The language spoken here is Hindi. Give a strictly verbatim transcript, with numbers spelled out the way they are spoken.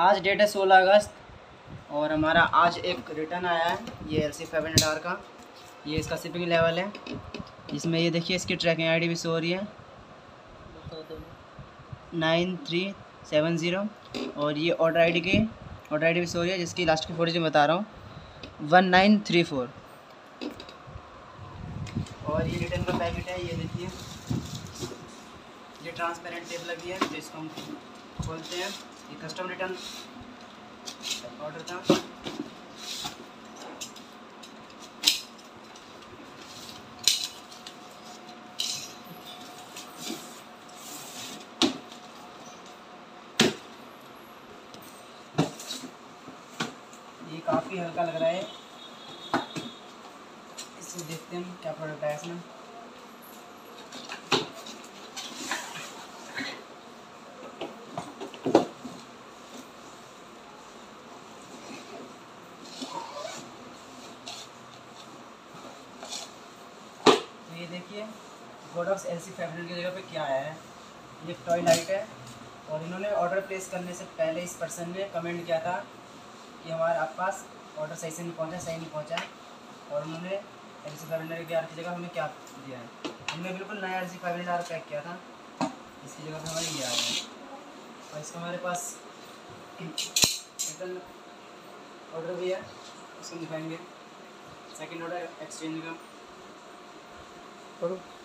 आज डेट है सोलह अगस्त और हमारा आज एक रिटर्न आया है ये L C five hundred R का। ये इसका शिपिंग लेवल है। इसमें ये देखिए इसकी ट्रैकिंग आईडी भी शो हो रही है नाइन थ्री सेवन ज़ीरो और ये ऑर्डर आईडी की ऑर्डर आईडी भी शो हो रही है जिसकी लास्ट की फोर जी बता रहा हूँ वन नाइन थ्री फोर। और ये रिटर्न का पैकेट है, ये देखिए ये ट्रांसपेरेंट टेप लगी है तो इसको हम खोलते हैं। ये कस्टम रिटर्न ऑर्डर था। ये काफ़ी हल्का लग रहा है। इसमें देखते हैं क्या प्रोडक्ट है इसमें। तो ये देखिए Godox L C five hundred की जगह पे क्या आया है। ये टॉय लाइट है और इन्होंने ऑर्डर प्लेस करने से पहले इस पर्सन ने कमेंट किया था कि हमारे आप पास ऑर्डर सही से नहीं पहुंचा सही नहीं पहुंचा है। और उन्होंने एल सी फाइव हंड्रेड के आर की जगह हमें क्या दिया है, हमने बिल्कुल नया L C five hundred R pack किया था, इसकी जगह पर हमारे ये आ रहा है। और इसका हमारे पास रिटर्न ऑर्डर भी है, उसको दिखाएंगे। सेकेंड ऑर्डर एक्सचेंज का।